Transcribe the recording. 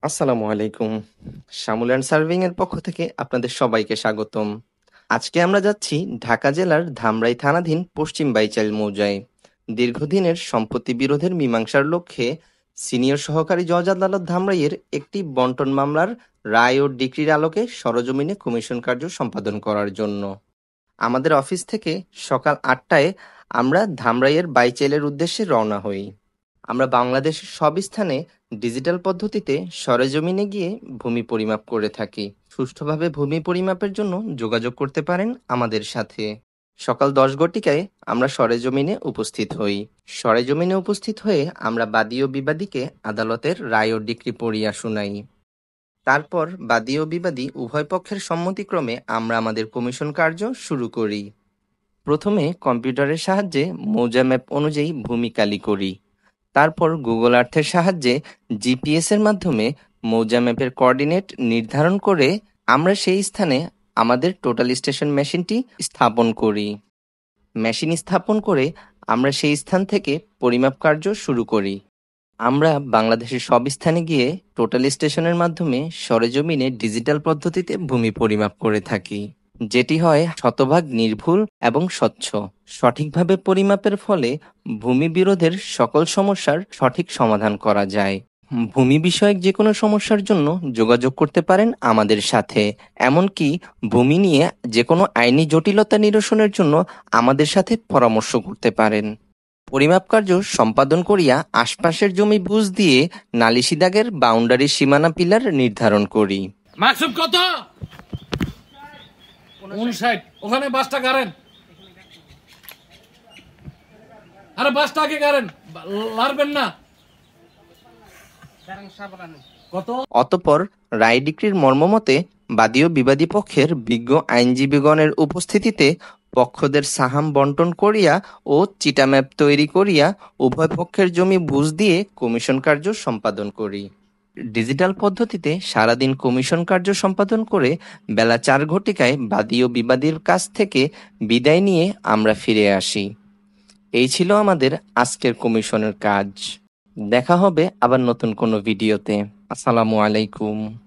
আসসালামু আলাইকুম। শামুল and serving এর পক্ষ থেকে আপনাদের সবাইকে স্বাগতম। আজকে আমরা যাচ্ছি ঢাকা জেলার ধামরাই থানাধীন পশ্চিম বাইচাইল মৌজায়। দীর্ঘদিনের সম্পত্তি বিরোধের মীমাংসার লক্ষ্যে সিনিয়র সহকারী জজ আদালত ধামরাইয়ের একটি বন্টন মামলার রায় ও ডিক্রির আলোকে সরেজমিনে কমিশন কার্য সম্পাদন করার জন্য আমাদের অফিস থেকে সকাল ৮টায় আমরা ধামরাইয়ের বাইচাইলের উদ্দেশ্যে রওনা হই। আমরা বাংলাদেশের সব স্থানে ডিজিটাল পদ্ধতিতে সরেজমিনে গিয়ে ভূমি পরিমাপ করে থাকি। সুষ্ঠুভাবে ভূমি পরিমাপের জন্য যোগাযোগ করতে পারেন আমাদের সাথে। সকাল ১০ ঘটিকায় আমরা সরেজমিনে উপস্থিত হই। সরেজমিনে উপস্থিত হয়ে আমরা বাদী ও বিবাদীকে আদালতের রায় ও ডিক্রি পড়িয়া শুনাই। তারপর বাদী ও বিবাদী উভয় পক্ষের সম্মতিক্রমে আমরা আমাদের কমিশন কার্য শুরু করি। প্রথমে কম্পিউটারের সাহায্যে মৌজা ম্যাপ অনুযায়ী ভূমি কালি করি। তারপর গুগল আর্থের সাহায্যে জিপিএস এর মাধ্যমে মৌজা ম্যাপের কোঅর্ডিনেট নির্ধারণ করে আমরা সেই স্থানে আমাদের টোটাল স্টেশন মেশিনটি স্থাপন করি। মেশিন স্থাপন করে আমরা সেই স্থান থেকে পরিমাপ কার্য শুরু করি। আমরা বাংলাদেশের সব স্থানে গিয়ে টোটাল স্টেশনের মাধ্যমে সরেজমিনে ডিজিটাল পদ্ধতিতে ভূমি পরিমাপ করে থাকি, যেটি হয় শতভাগ নির্ভুল এবং স্বচ্ছ। সঠিকভাবে পরিমাপের ফলে ভূমি বিরোধের সকল সমস্যার সঠিক সমাধান করা যায়। ভূমি বিষয়ক যে কোনো সমস্যার জন্য যোগাযোগ করতে পারেন আমাদের সাথে। এমনকি ভূমি নিয়ে যে কোনো আইনি জটিলতা নিরসনের জন্য আমাদের সাথে পরামর্শ করতে পারেন। পরিমাপ কার্য সম্পাদন করিয়া আশপাশের জমি বুঝ দিয়ে নালিশি দাগের বাউন্ডারি সীমানা পিলার নির্ধারণ করি। মাকসুদ কত? 59। ওখানে বাসটা গাড়েন। আরে বাসটা আগে গাড়েন, লারবেন না। কত? অতঃপর রায় ডিক্রির মর্মমতে বাদী ও বিবাদী পক্ষের বিজ্ঞ আইনজীবীগণের উপস্থিতিতে পক্ষদের সাহাম বন্টন করিয়া ও চিটাম্যাপ তৈরি করিয়া উভয় পক্ষের জমি বুঝ দিয়ে কমিশন কার্য সম্পাদন করি। ডিজিটাল পদ্ধতিতে সারাদিন কমিশন কার্য সম্পাদন করে বেলা ৪ ঘটিকায় বাদী ও বিবাদীর কাছ থেকে বিদায় নিয়ে আমরা ফিরে আসি। এই ছিল আমাদের আজকের কমিশনের কাজ। দেখা হবে আবার নতুন কোনো ভিডিওতে। আসসালামু আলাইকুম।